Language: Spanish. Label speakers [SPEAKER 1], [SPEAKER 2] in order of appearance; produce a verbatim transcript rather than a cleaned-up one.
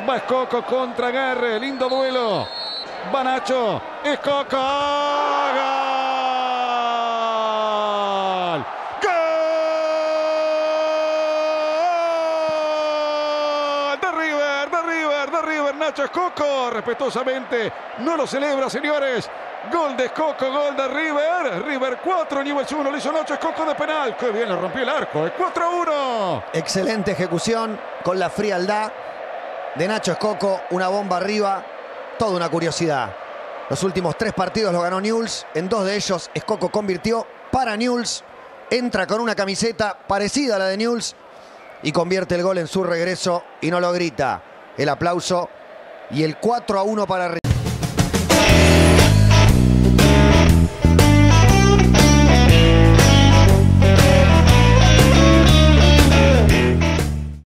[SPEAKER 1] Va Escoco contra Aguerre. Lindo duelo. Va Nacho. Escoco. ¡Gol! ¡Gol! De River, de River, de River. Nacho Escoco. Respetuosamente. No lo celebra, señores. Gol de Escoco, gol de River. River cuatro, Newell's uno. Le hizo Nacho Escoco de penal. Qué bien le rompió el arco. cuatro a uno.
[SPEAKER 2] Excelente ejecución con la frialdad de Nacho Escoco. Una bomba arriba. Toda una curiosidad. Los últimos tres partidos los ganó Newell's. En dos de ellos Escoco convirtió para Newell's. Entra con una camiseta parecida a la de Newell's y convierte el gol en su regreso y no lo grita. El aplauso y el cuatro a uno para River.